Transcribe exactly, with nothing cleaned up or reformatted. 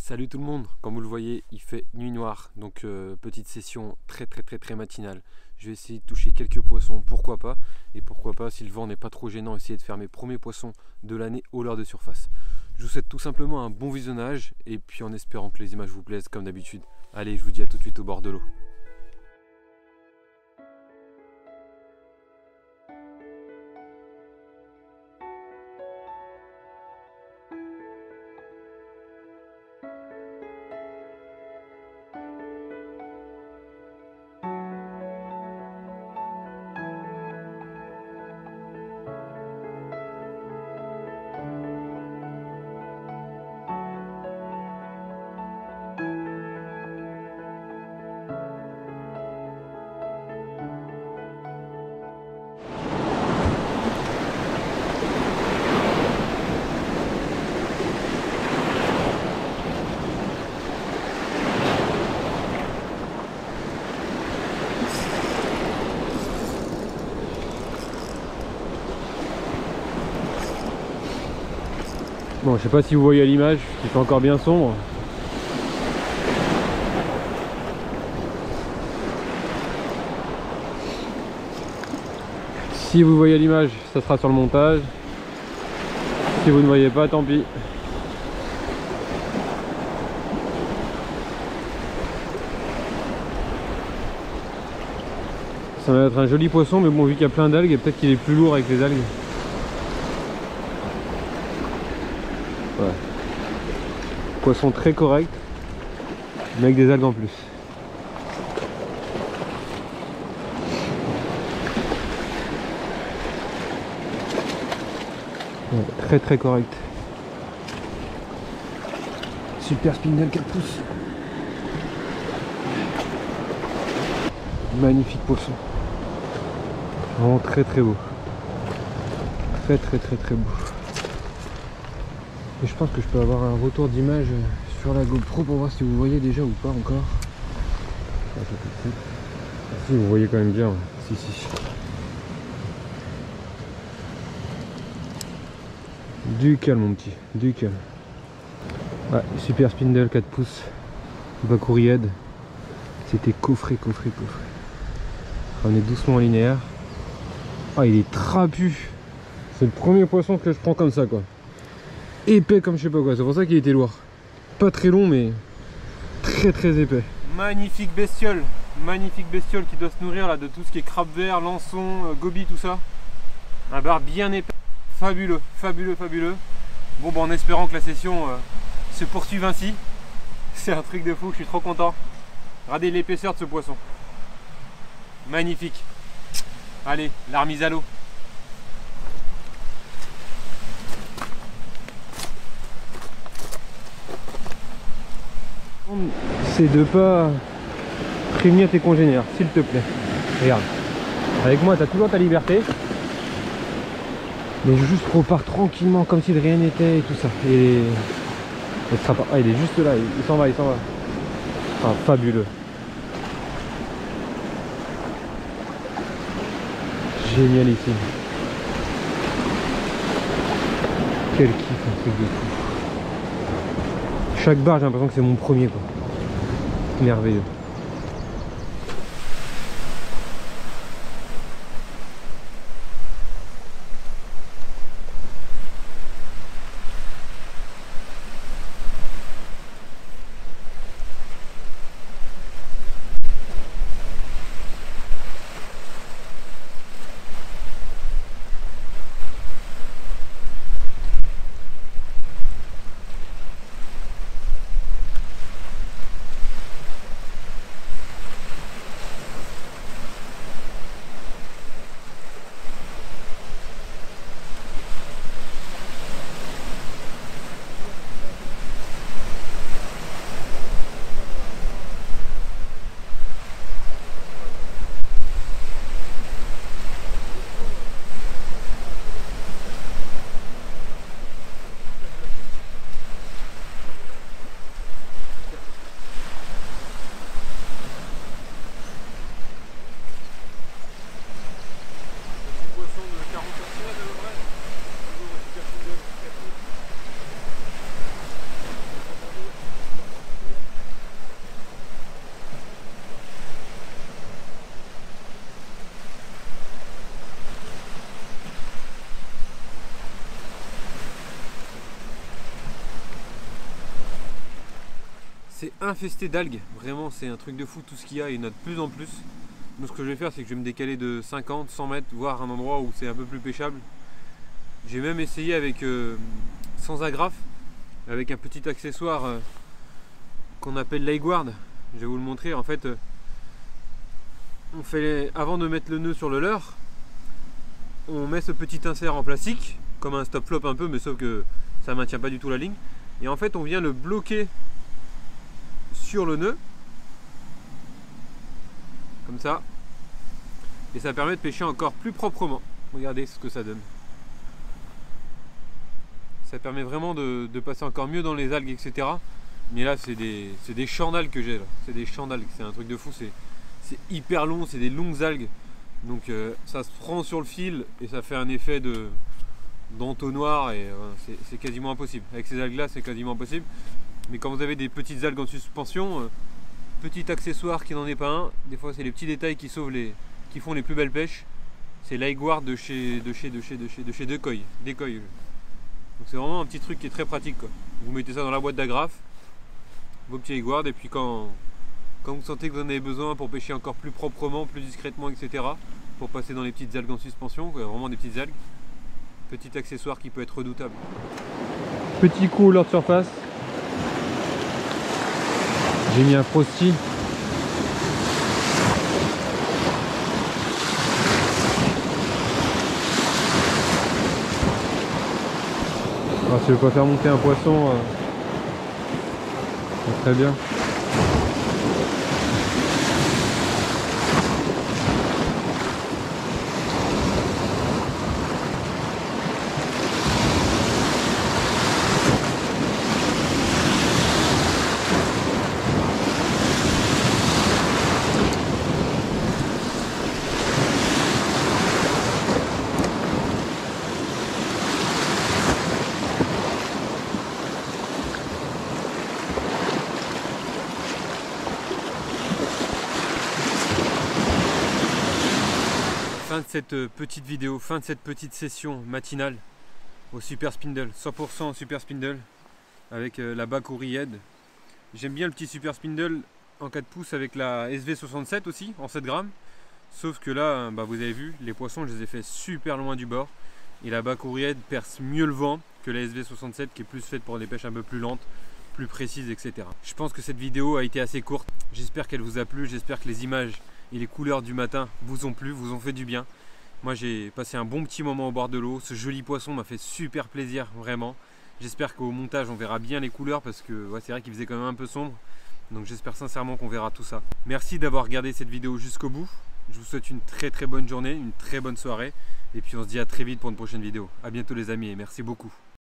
Salut tout le monde, comme vous le voyez il fait nuit noire, donc euh, petite session très très très très matinale. Je vais essayer de toucher quelques poissons, pourquoi pas, et pourquoi pas si le vent n'est pas trop gênant, essayer de faire mes premiers poissons de l'année au leurre de surface. Je vous souhaite tout simplement un bon visionnage, et puis en espérant que les images vous plaisent comme d'habitude. Allez, je vous dis à tout de suite au bord de l'eau. Bon, je sais pas si vous voyez à l'image, il fait encore bien sombre. Si vous voyez à l'image, ça sera sur le montage. Si vous ne voyez pas, tant pis. Ça va être un joli poisson, mais bon, vu qu'il y a plein d'algues, peut-être qu'il est plus lourd avec les algues. Ouais. Poisson très correct, mais avec des algues en plus. Ouais, très très correct. Super spindle quatre pouces. Magnifique poisson. Vraiment très très beau. Très très très très beau. Et je pense que je peux avoir un retour d'image sur la GoPro pour voir si vous voyez déjà ou pas encore. Ah, si vous voyez quand même bien. Si si. Du calme mon petit, du calme. Ouais, super spindle quatre pouces. Bakouried. C'était coffré, coffré, coffré. On est doucement en linéaire. Ah, il est trapu. C'est le premier poisson que je prends comme ça quoi. Épais comme je sais pas quoi, c'est pour ça qu'il était lourd. Pas très long mais très très épais. Magnifique bestiole, magnifique bestiole qui doit se nourrir là de tout ce qui est crabe vert, lançon, euh, goby, tout ça. Un bar bien épais, fabuleux, fabuleux, fabuleux. Bon bah en espérant que la session euh, se poursuive ainsi. C'est un truc de fou, je suis trop content. Regardez l'épaisseur de ce poisson. Magnifique. Allez, la remise à l'eau. C'est de pas prévenir tes congénères, s'il te plaît. Regarde, avec moi tu as toujours ta liberté, mais juste repars tranquillement comme si de rien n'était et tout ça. Et il sera pas... ah, il est juste là, il s'en va, il s'en va. Ah, fabuleux. Génialissime. Quel kiff, un truc de fou. Chaque barre j'ai l'impression que c'est mon premier quoi. Merveilleux. c'est infesté d'algues, vraiment c'est un truc de fou tout ce qu'il y a, et il y en a de plus en plus. Donc ce que je vais faire, c'est que je vais me décaler de cinquante, cent mètres, voir un endroit où c'est un peu plus pêchable. J'ai même essayé avec euh, sans agrafe, avec un petit accessoire euh, qu'on appelle l'Aiguard. Je vais vous le montrer. En fait, euh, on fait, avant de mettre le nœud sur le leurre, on met ce petit insert en plastique, comme un stop flop un peu, mais sauf que ça ne maintient pas du tout la ligne. Et en fait, on vient le bloquer sur le nœud, comme ça, et ça permet de pêcher encore plus proprement. Regardez ce que ça donne. Ça permet vraiment de, de passer encore mieux dans les algues, et cetera. Mais là, c'est des, des champs d'algues que j'ai là. C'est des champs d'algues, c'est un truc de fou. C'est hyper long, c'est des longues algues. Donc euh, ça se prend sur le fil et ça fait un effet de d'entonnoir et euh, c'est quasiment impossible. Avec ces algues là, c'est quasiment impossible. Mais quand vous avez des petites algues en suspension, euh, petit accessoire qui n'en est pas un, des fois c'est les petits détails qui sauvent les, qui font les plus belles pêches. C'est l'Aiguard de chez de chez de chez de chez de chez Decoy. Decoy. Donc c'est vraiment un petit truc qui est très pratique, quoi. Vous mettez ça dans la boîte d'agrafe, vos petits Aiguard, et puis quand, quand vous sentez que vous en avez besoin pour pêcher encore plus proprement, plus discrètement, et cetera, pour passer dans les petites algues en suspension, quoi, vraiment des petites algues, petit accessoire qui peut être redoutable. Petit coup au leurre de surface. J'ai mis un Frosty. Alors, si je veux pas faire monter un poisson, euh, c'est très bien. Fin de cette petite vidéo, fin de cette petite session matinale au Super Spindle, cent pour cent Super Spindle avec la Bakouri Head. J'aime bien le petit Super Spindle en quatre pouces avec la S V soixante-sept aussi en sept grammes, sauf que là, bah, vous avez vu, les poissons je les ai fait super loin du bord et la Bakouri Head perce mieux le vent que la S V soixante-sept qui est plus faite pour des pêches un peu plus lentes, plus précises, et cetera. Je pense que cette vidéo a été assez courte, j'espère qu'elle vous a plu, j'espère que les images et les couleurs du matin vous ont plu, vous ont fait du bien. Moi j'ai passé un bon petit moment au bord de l'eau, ce joli poisson m'a fait super plaisir, vraiment. J'espère qu'au montage on verra bien les couleurs parce que ouais, c'est vrai qu'il faisait quand même un peu sombre. Donc j'espère sincèrement qu'on verra tout ça. Merci d'avoir regardé cette vidéo jusqu'au bout. Je vous souhaite une très très bonne journée, une très bonne soirée. Et puis on se dit à très vite pour une prochaine vidéo. A bientôt les amis et merci beaucoup.